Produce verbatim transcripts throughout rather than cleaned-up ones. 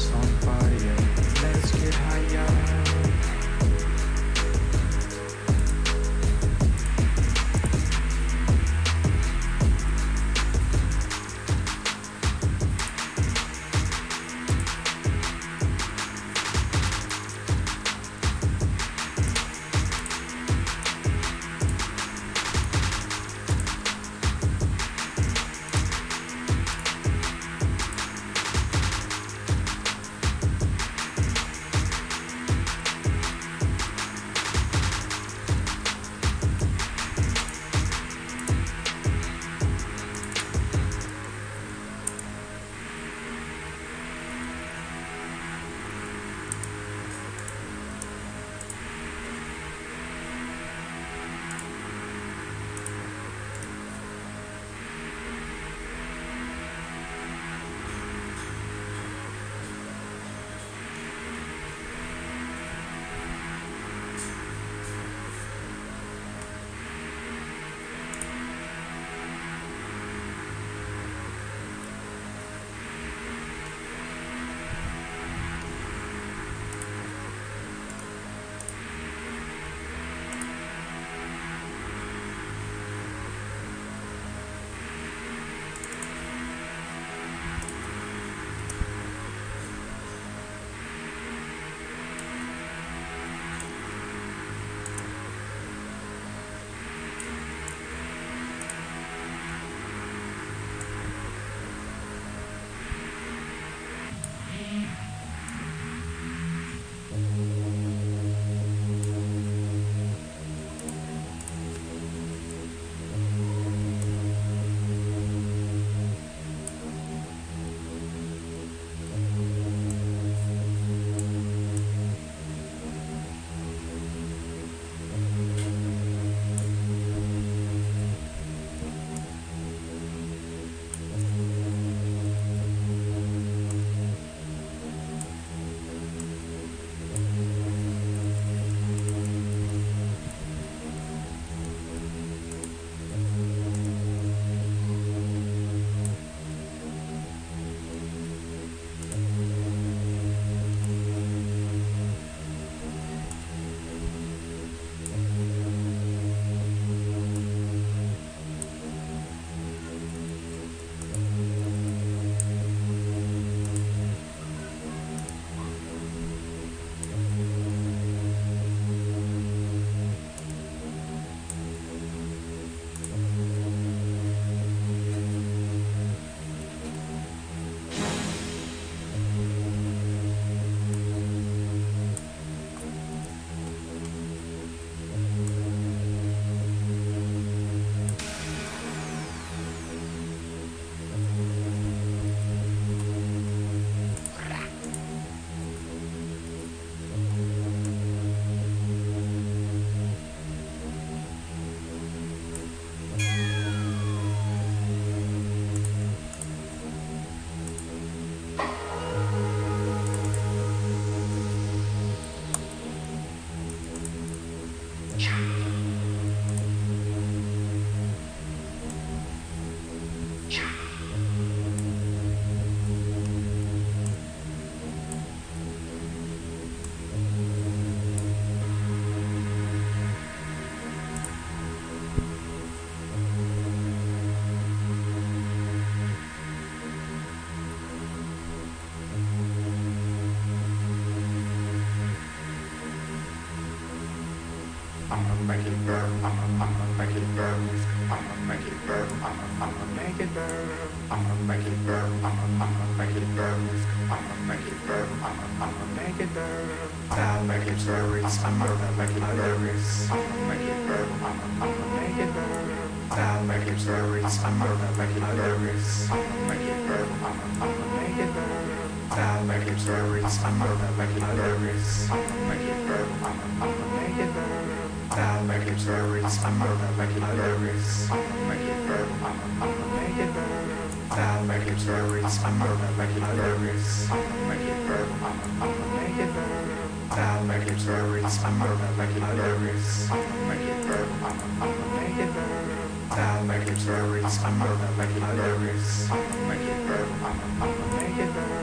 us on fire. Let's get higher. I'ma make it burn, I'ma, I'ma make it burn, I'ma make it burn, I'ma, I'ma make it burn, I'ma make it burn, I'ma, I'ma make it burn, I'ma make it burn, I'ma, I'ma make it burn, I'ma make it burn, I'ma make it burn, I'ma make it burn, I'ma, I'ma make it burn, I'ma make it burn, I'ma make it burn, I'ma make it burn, I'ma, I'ma make it burn, I'ma make it burn, I'ma make it burn, I'ma make it burn, I'ma, I'ma make it burn. I'll make it burn, I'ma make it burn, I'ma make it burn, I'ma, I'ma make it burn. I'll make it burn, I'ma make it burn, I'ma make it burn, I'ma, I'ma make it burn. I'll make it burn, I'ma make it burn, I'ma make it burn, I'ma, I'ma make it burn. I'll make it burn, I'ma make it burn, I'ma make it burn, I'ma, I'ma make it burn.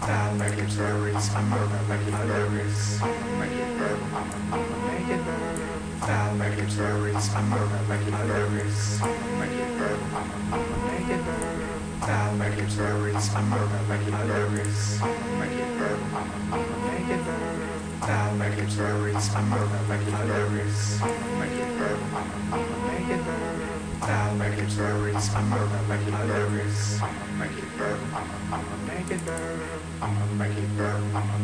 I'll make it very summer, make it very summer, make it very, I'ma make it very. I'll make it very summer, make it very summer, make it very, I'ma make it very. I'll make it very summer, make it very summer, make it very, I'ma make it very. I'll make it very summer, make it very summer, make it very, I'ma make it very. I'll make it very summer, make it very summer, make it very, I'ma make it very. I'ma make it very, I'ma